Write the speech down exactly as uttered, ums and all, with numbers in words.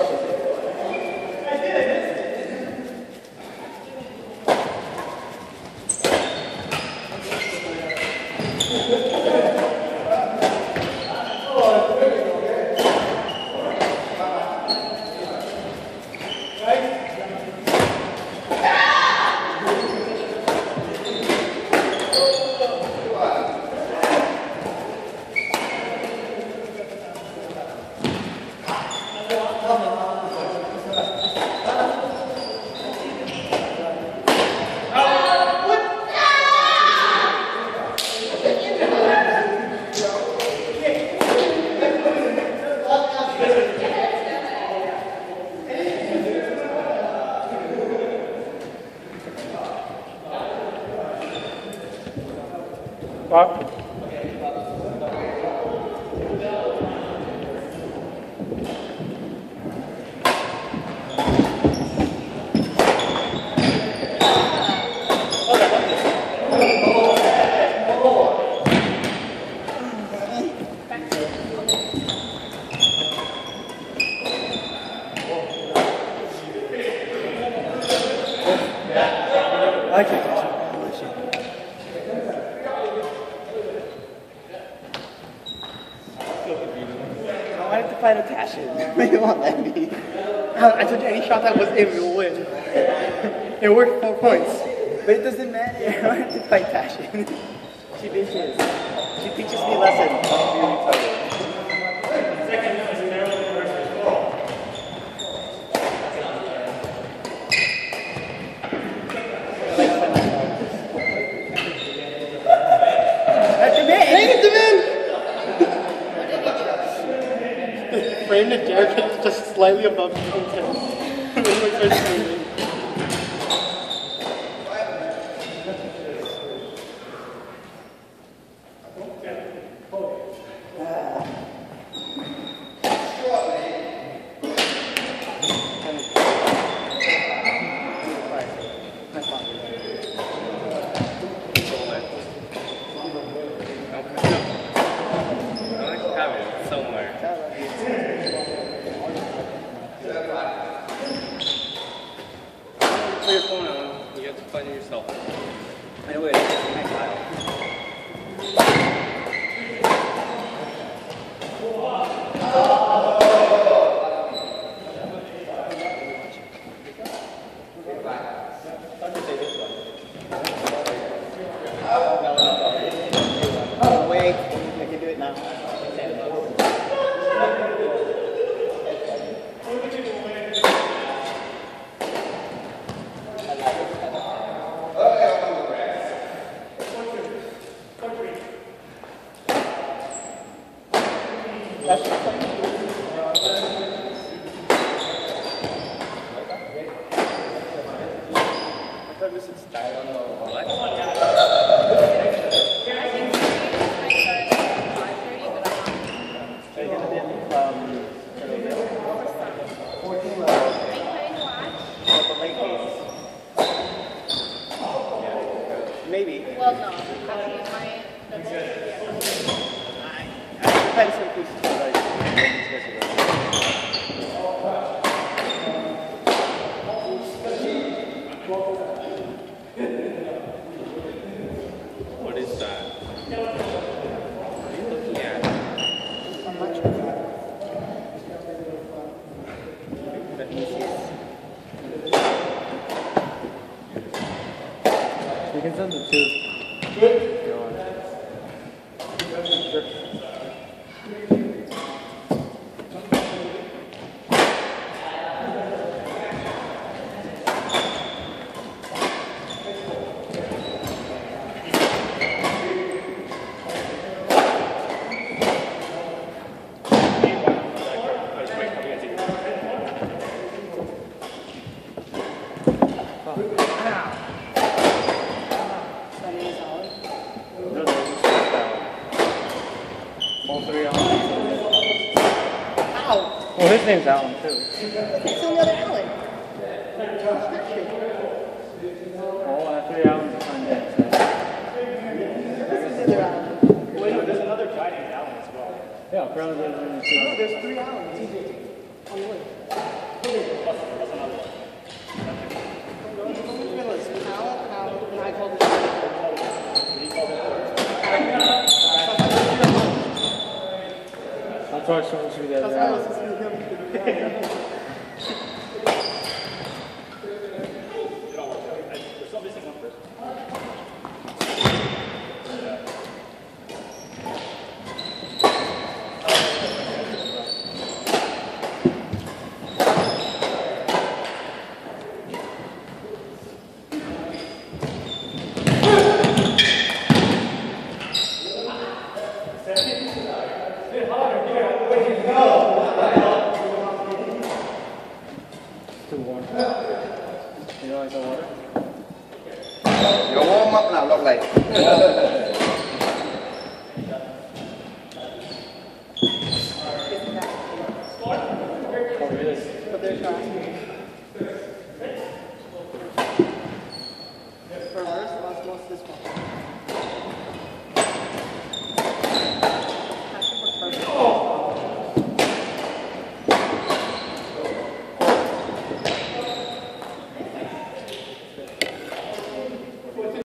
Bob? Find a passion. You won't let me. I told you any shot that was in, we'll win. It worked four points. But it doesn't matter. I don't have to fight passion. She bitches. She teaches me lessons. Framed at Derek is just slightly above the intent. Maybe. Well, no. Actually, my, that's I, I had some pieces of like, what is that? What are you looking at? How much of that? The easiest. You can send the two. Good. Go on. Sure. Well, his name's Alan, too. It's another Alan. Oh, I have three Alans to find it. So. Wait, no, there's another guy named Alan as well. Yeah, Brown is No, there's three Alans. On the way. Your warm up now look like. But they're trying.